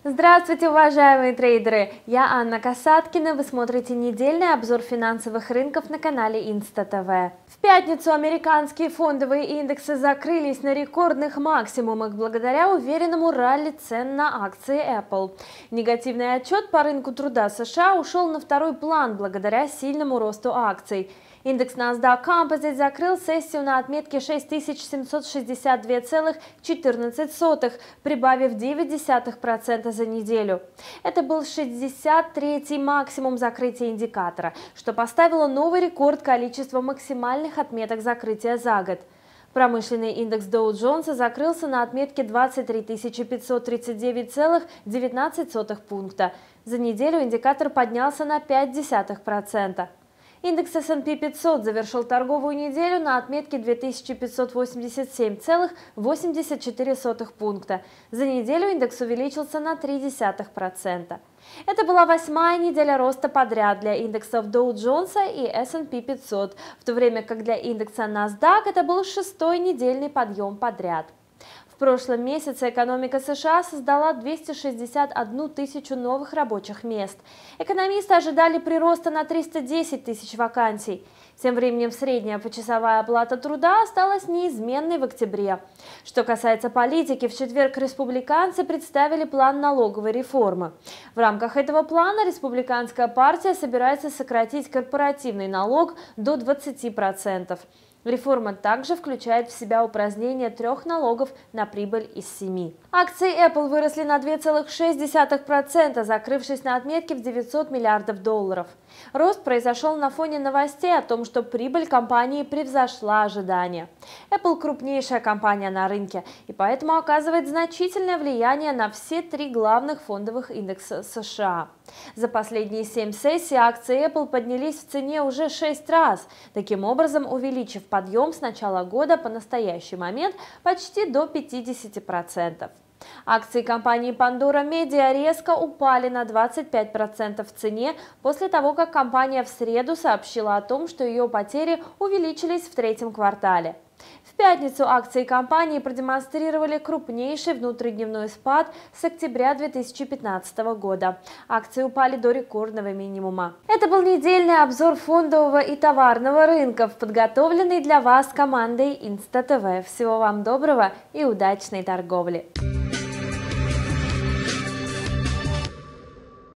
Здравствуйте, уважаемые трейдеры! Я Анна Касаткина, вы смотрите недельный обзор финансовых рынков на канале Инста-ТВ. В пятницу американские фондовые индексы закрылись на рекордных максимумах благодаря уверенному ралли цен на акции Apple. Негативный отчет по рынку труда США ушел на второй план благодаря сильному росту акций. Индекс NASDAQ Composite закрыл сессию на отметке 6762,14, прибавив 0,9% за неделю. Это был 63-й максимум закрытия индикатора, что поставило новый рекорд количества максимальных отметок закрытия за год. Промышленный индекс Dow Jones закрылся на отметке 23 539,19 пункта. За неделю индикатор поднялся на 0,5%. Индекс S&P 500 завершил торговую неделю на отметке 2587,84 пункта. За неделю индекс увеличился на 0,3%. Это была 8-я неделя роста подряд для индексов Dow Jones и S&P 500, в то время как для индекса NASDAQ это был 6-й недельный подъем подряд. В прошлом месяце экономика США создала 261 тысячу новых рабочих мест. Экономисты ожидали прироста на 310 тысяч вакансий. Тем временем средняя почасовая оплата труда осталась неизменной в октябре. Что касается политики, в четверг республиканцы представили план налоговой реформы. В рамках этого плана республиканская партия собирается сократить корпоративный налог до 20%. Реформа также включает в себя упразднение 3 налогов на прибыль из 7. Акции Apple выросли на 2,6%, закрывшись на отметке в $900 миллиардов. Рост произошел на фоне новостей о том, что прибыль компании превзошла ожидания. Apple – крупнейшая компания на рынке и поэтому оказывает значительное влияние на все 3 главных фондовых индекса США. За последние 7 сессий акции Apple поднялись в цене уже 6 раз, таким образом увеличив подъем с начала года по настоящий момент почти до 50%. Акции компании Pandora Media резко упали на 25% в цене после того, как компания в среду сообщила о том, что ее потери увеличились в 3-м квартале. В пятницу акции компании продемонстрировали крупнейший внутридневной спад с октября 2015 года. Акции упали до рекордного минимума. Это был недельный обзор фондового и товарного рынков, подготовленный для вас командой Инста-ТВ. Всего вам доброго и удачной торговли!